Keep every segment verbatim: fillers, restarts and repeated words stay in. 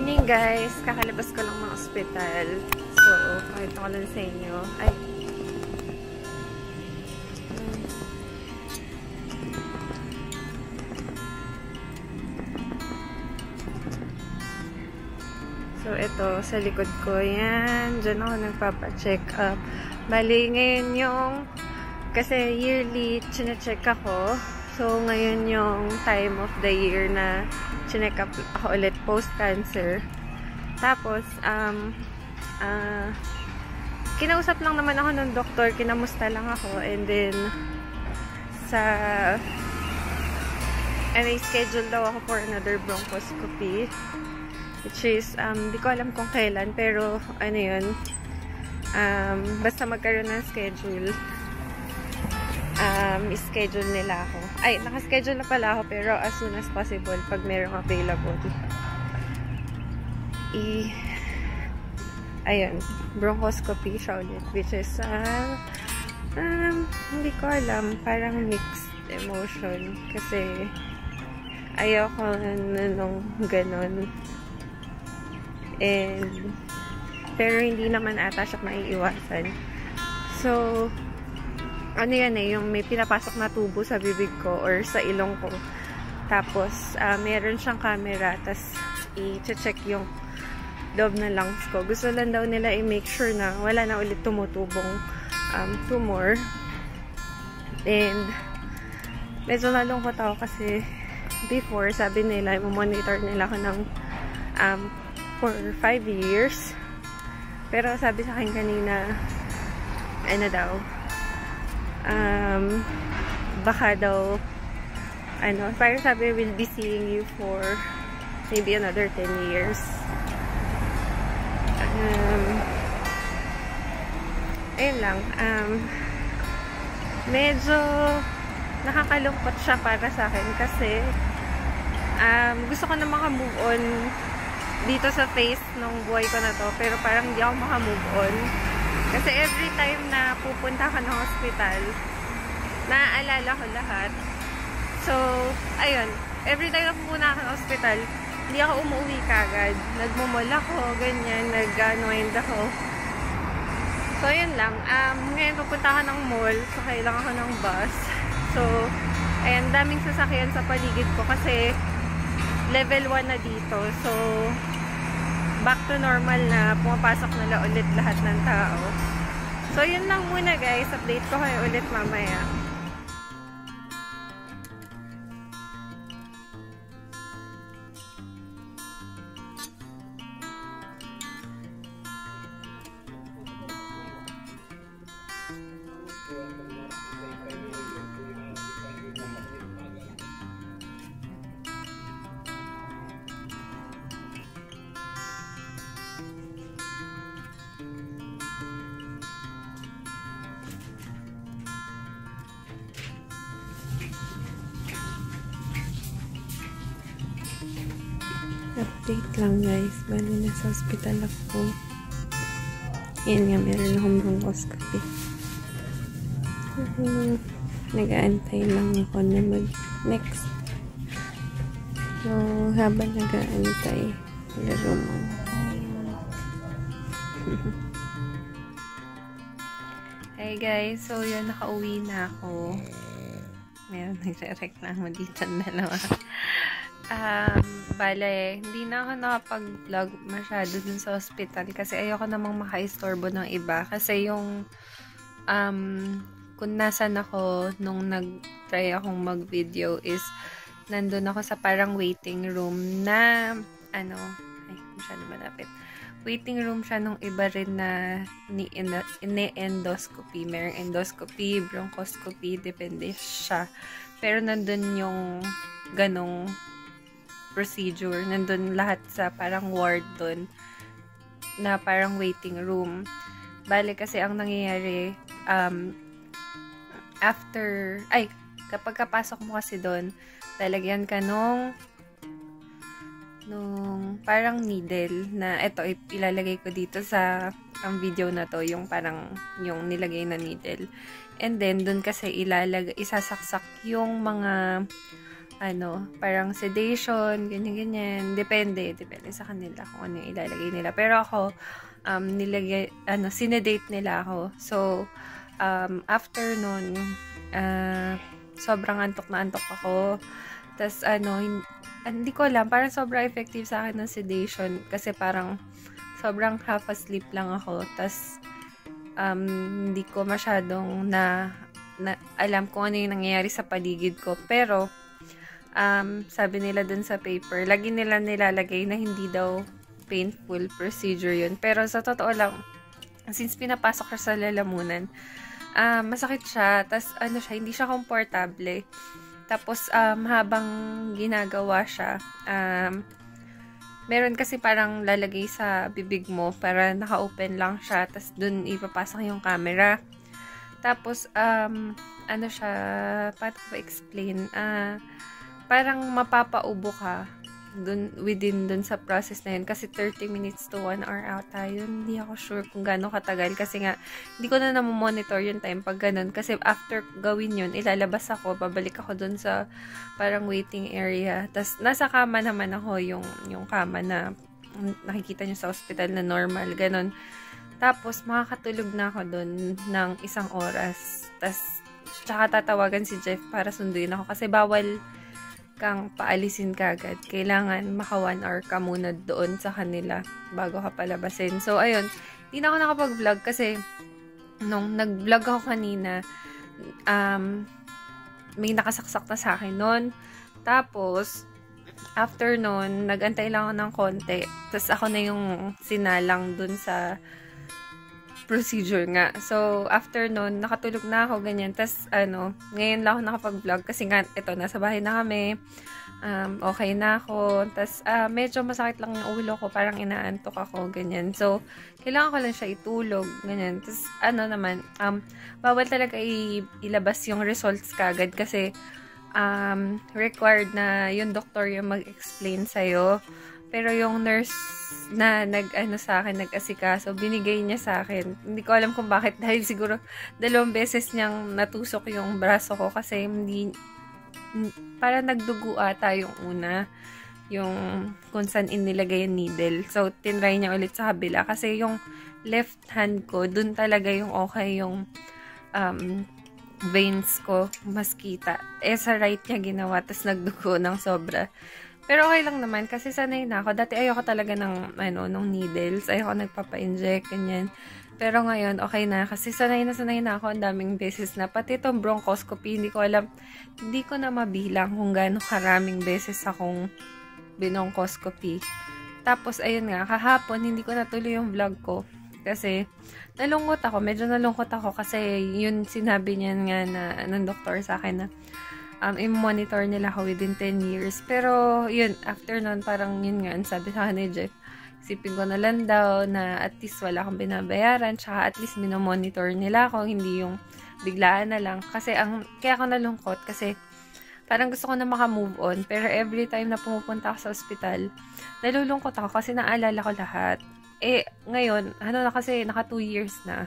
Morning guys! Kakalabas ko lang ng ospital. So, kahit ako lang sa inyo. Ay! So, ito, sa likod ko. Yan. Diyan ako nagpapa-check up. Bali, ngayon yung kasi yearly chine-check ako. So, ngayon yung time of the year na chineck up ako ulit post-cancer. Tapos, um, uh, kinausap lang naman ako ng doktor, kinamusta lang ako, and then, sa, and I scheduled daw ako for another bronchoscopy, which is, um, di ko alam kung kailan, pero, ano yun, um, basta magkaroon ng schedule, um, schedule nila ako. Ay, naka-schedule na pala ako, pero as soon as possible, pag merong available. I, ayun, bronchoscopy siya ulit, which is, uh, um, hindi ko alam, parang mixed emotion, kasi, ayoko nung ganon. And, pero hindi naman ata siya maiiwasan. So, ano yan eh, yung may pinapasok na tubo sa bibig ko or sa ilong ko. Tapos, uh, meron siyang camera, tapos i-check yung loob ng lungs ko. Gusto lang daw nila i-make sure na wala na ulit tumutubong um, tumor. And, medyo nalungkot ako kasi before, sabi nila, i-monitor nila ako ng um, for five years. Pero sabi sa akin kanina, ano daw, Um, baka daw, ano, parang sabi, we'll be seeing you for maybe another ten years. Um, ayun lang, um, medyo nakakalungkot siya para sa akin kasi um, gusto ko na maka-move on dito sa phase ng buhay ko na to, pero parang hindi ako maka-move on. Kasi every time na pupunta ka ng hospital, naaalala ko lahat. So, ayun. Every time na pupunta ka ng hospital, hindi ako umuwi kagad. Nagmumol ako, ganyan. Nag-unwind ako. So, ayun lang. Um, ngayon, pupunta ka ng mall. Sakay lang ako ng bus. So, ayan. Daming sasakyan sa paligid ko kasi level one na dito. So, back to normal na pumapasok na ulit lahat ng tao. So, yun lang muna guys. Update ko kayo ulit mamaya. Update lang guys. Bali na sa hospital ako. Yan nga, meron akong bronchoscopy. Uh, nag-aantay lang ako na mag-next. So, habang nag-aantay, laro mo tayo. Hey guys, so yun, nakauwi na ako. Meron nagre-reklamo dito na dalawa. Um, bale, hindi na ako nakapag-vlog masyado dun sa hospital kasi ayoko namang maka-istorbo ng iba. Kasi yung um, kung nasan ako nung nag-try akong mag-video is nandun ako sa parang waiting room na ano, ay, masyado malapit. Waiting room siya nung iba rin na ni-endoscopy. Merong endoscopy, bronchoscopy, depende siya. Pero nandun yung ganong procedure. Nandun lahat sa parang ward dun na parang waiting room. Bale kasi ang nangyayari um, after, ay, kapag kapasok mo kasi dun, talagyan ka nung nung parang needle na eto ilalagay ko dito sa ang video na to, yung parang yung nilagay na needle. And then dun kasi ilalagay, isasaksak yung mga ano, parang sedation, ganyan-ganyan. Depende, depende sa kanila kung ano yung ilalagay nila. Pero ako, um, nilagay, ano, sinedate nila ako. So, um, after nun, uh, sobrang antok na antok ako. Tapos, ano, hindi, hindi ko alam, parang sobrang effective sa akin ng sedation. Kasi parang, sobrang half asleep lang ako. Tapos, um, hindi ko masyadong na, na alam kung ano yung nangyayari sa paligid ko. Pero, um, sabi nila dun sa paper, lagi nila nilalagay na hindi daw painful procedure yun. Pero sa totoo lang, since pinapasok siya sa lalamunan, um, masakit siya. Tapos, ano siya, hindi siya komportable. Tapos, um, habang ginagawa siya, um, meron kasi parang lalagay sa bibig mo para naka-open lang siya. Tapos, dun ipapasok yung camera. Tapos, um, ano siya, paano ko explain? Ah, uh, parang mapapaubo ka dun, within dun sa process na yun. Kasi thirty minutes to one hour out tayo. Hindi ako sure kung gaano katagal. Kasi nga, hindi ko na namomonitor yung time pag ganun. Kasi after gawin yun, ilalabas ako, babalik ako dun sa parang waiting area. Tapos, nasa kama naman ako, yung, yung kama na nakikita nyo sa hospital na normal. Ganun. Tapos, makakatulog na ako dun ng isang oras. Tapos, tsaka tatawagan si Jeff para sunduin ako. Kasi bawal kang paalisin kagad. Kailangan maka one hour ka muna doon sa kanila bago ka palabasin. So, ayun. Hindi na ako nakapag-vlog kasi nung nag-vlog ako kanina, um, may nakasaksak na sa akin nun. Tapos, after nun, nag-antay lang ako ng konti. Tapos, ako na yung sinalang dun sa procedure nga. So, after nun, nakatulog na ako, ganyan. Tapos, ano, ngayon lang ako nakapag-vlog kasi nga, ito, nasa bahay na kami. Um, okay na ako. Tapos, uh, medyo masakit lang yung ulo ko. Parang inaantok ako, ganyan. So, kailangan ko lang siya itulog, ganyan. Tapos, ano naman, um, bawal talaga ilabas yung results kagad kasi, um, required na yung doktor yung mag-explain sa'yo. Pero yung nurse na nag-ano sa akin, nag-asikaso, binigay niya sa akin. Hindi ko alam kung bakit. Dahil siguro dalawang beses niyang natusok yung braso ko kasi hindi, para nagdugo ata yung una. Yung kung saan inilagay yung needle. So, tinry niya ulit sa kabila. Kasi yung left hand ko, dun talaga yung okay yung um, veins ko mas kita. Eh, sa right niya ginawa, tapos nagdugo ng sobra. Pero okay lang naman kasi sanay na ako. Dati ayoko talaga ng ano, ng needles. Ayoko nagpapa-inject, ganyan. Pero ngayon, okay na. Kasi sanay na sanay na ako. Ang daming beses na. Pati itong bronchoscopy, hindi ko alam. Hindi ko na mabilang kung gaano karaming beses akong bronchoscopy. Tapos, ayun nga, kahapon, hindi ko natuloy yung vlog ko. Kasi, nalungkot ako. Medyo nalungkot ako kasi yun sinabi niya nga na, ng doktor sa akin na Um, i-monitor nila ako within ten years. Pero, yun, after nun, parang yun nga, sabi sa akin ni Jeff, isipin ko na lang daw na at least wala akong binabayaran, tsaka at least minomonitor nila ako, hindi yung biglaan na lang. Kasi, ang, kaya ako nalungkot, kasi parang gusto ko na maka-move on, pero every time na pumupunta ako sa ospital, nalulungkot ako kasi naalala ko lahat. Eh, ngayon, ano na kasi, naka two years na.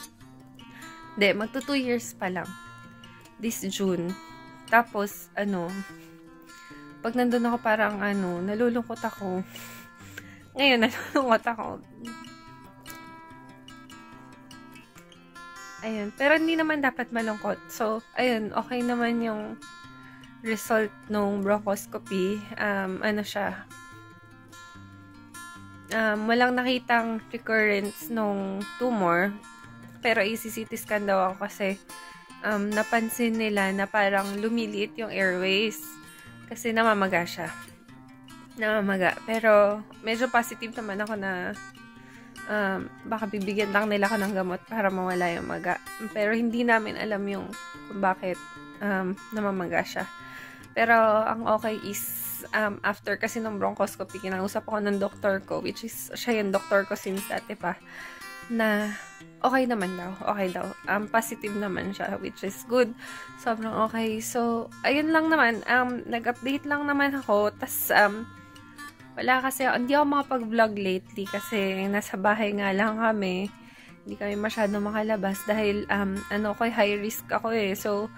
Hindi, magto two years pa lang. This June. Tapos, ano, pag nandun ako parang, ano, nalulungkot ako. Ngayon, nalulungkot ako. Ayun. Pero hindi naman dapat malungkot. So, ayun, okay naman yung result nung bronchoscopy. Um, ano siya? Um, walang nakitang recurrence nung tumor. Pero i-C T scan daw ako kasi Um, napansin nila na parang lumiliit yung airways. Kasi namamaga siya. Namamaga. Pero, medyo positive naman ako na um, baka bibigyan lang nila ako ng gamot para mawala yung maga. Pero, hindi namin alam yung kung bakit um, namamaga siya. Pero, ang okay is, um, after kasi ng bronchoscopy, kinausap ako ng doktor ko, which is, siya yung doktor ko since dati pa, na okay naman daw. Okay daw. Um, positive naman siya, which is good. Sobrang okay. So, ayun lang naman. Um, nag-update lang naman ako. Tas, um, wala kasi, hindi ako makapag-vlog lately kasi nasa bahay nga lang kami. Hindi kami masyado makalabas dahil, um, ano ko, high risk ako eh. So,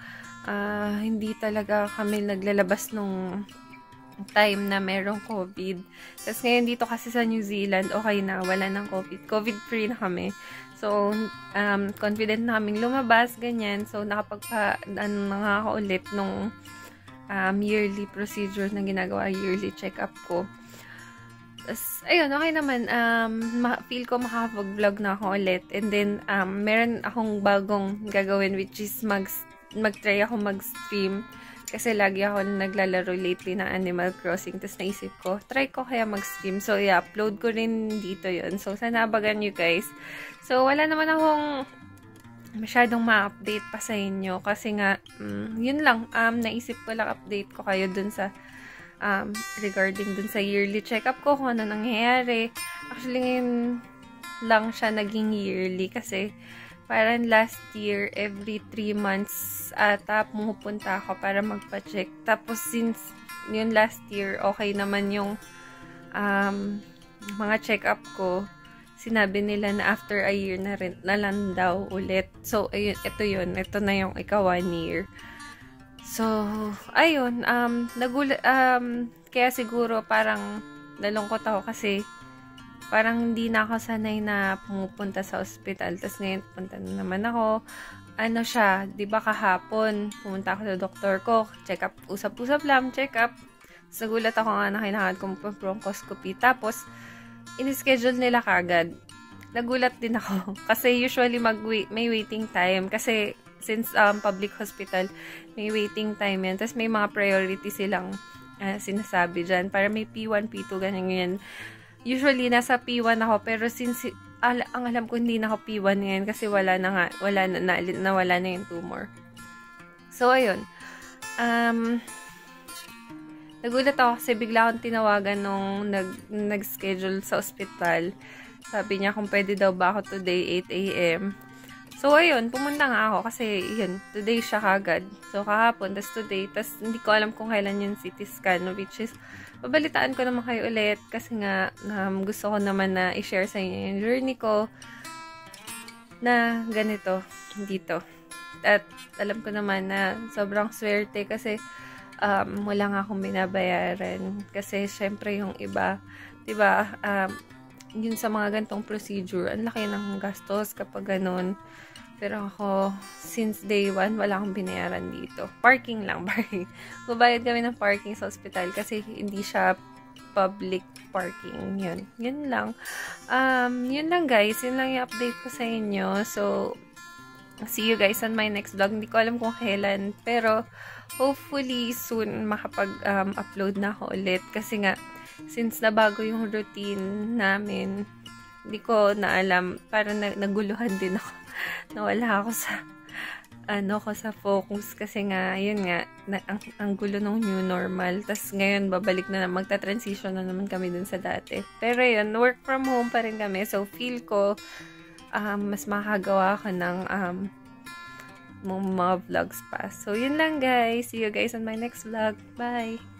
uh, hindi talaga kami naglalabas nung time na merong COVID. Tapos ngayon dito kasi sa New Zealand, okay na, wala ng COVID. COVID-free na kami. So, um, confident na kaming lumabas, ganyan. So, nakapagpa, ano na nga ako ulit nung um, yearly procedure na ginagawa, yearly check-up ko. Tapos, ayun, okay naman. Um, feel ko makakapag-vlog na ako ulit. And then, um, meron akong bagong gagawin, which is mag, mag-try ako mag-stream. Kasi lagi ako naglalaro lately ng Animal Crossing. Tapos naisip ko, try ko kaya mag-stream. So, i-upload ko rin dito yon. So, sana abagan nyo guys. So, wala naman akong masyadong ma-update pa sa inyo. Kasi nga, um, yun lang. Um, naisip ko lang update ko kayo dun sa um, regarding dun sa yearly check-up ko. Kung ano nangyayari. Actually, ngayon lang siya naging yearly. Kasi, parang last year, every three months, ata, pumupunta ako para magpa-check. Tapos, since yun last year, okay naman yung um, mga check-up ko, sinabi nila na after a year na rin, na lang daw ulit. So, ayun, ito yun. Ito na yung ika one year. So, ayun, um, nagula, um, kaya siguro parang nalungkot ako kasi parang hindi na ako sanay na pumupunta sa ospital. Tapos ngayon, punta na naman ako. Ano siya, di ba kahapon, pumunta ako sa doktor ko, check up, usap-usap lang, check up. Tapos nagulat ako nga na kailangan kong bronchoscopy. Tapos, in-schedule nila kagad. Nagulat din ako. Kasi usually mag may waiting time. Kasi, since um, public hospital, may waiting time yan. Tapos may mga priority silang uh, sinasabi dyan. Para may P one, P two, ganyan, ganyan. Usually, nasa P one ako, pero since, al ang alam ko, hindi na ako P one ngayon kasi wala na nga, wala na, na, nawala na yung tumor. So, ayun. Um, nagulat ako kasi bigla akong tinawagan nung nag, nag-schedule sa ospital. Sabi niya kung pwede daw ba ako today, eight A M So, ayun, pumunta nga ako kasi, yun, today siya kagad. So, kahapon, tas today, tas hindi ko alam kung kailan yung C T scan, which is, babalitaan ko naman kayo ulit kasi nga, um, gusto ko naman na i-share sa inyo yung journey ko na ganito, dito. At, alam ko naman na sobrang swerte kasi, um, wala nga akong binabayaran. Kasi, syempre, yung iba, diba, um, yun sa mga gantong procedure, ang laki ng gastos kapag ganun. Pero ako, since day one, wala akong binayaran dito. Parking lang, parking. Bubayad kami ng parking sa ospital kasi hindi siya public parking. Yun. Yun lang. Um, yun lang guys. Yun lang yung update ko sa inyo. So, see you guys on my next vlog. Hindi ko alam kung kailan. Pero, hopefully, soon makapag-upload um, na ako ulit. Kasi nga, since nabago yung routine namin, hindi ko na alam, parang naguluhan din ako. Nawala ako sa, ano ko sa focus. Kasi nga, yun nga, na, ang, ang gulo ng new normal. Tapos ngayon, babalik na, magta-transition na naman kami dun sa dati. Pero yun, work from home pa rin kami. So, feel ko, um, mas makagawa ko ng, um, mga vlogs pa. So, yun lang guys. See you guys on my next vlog. Bye!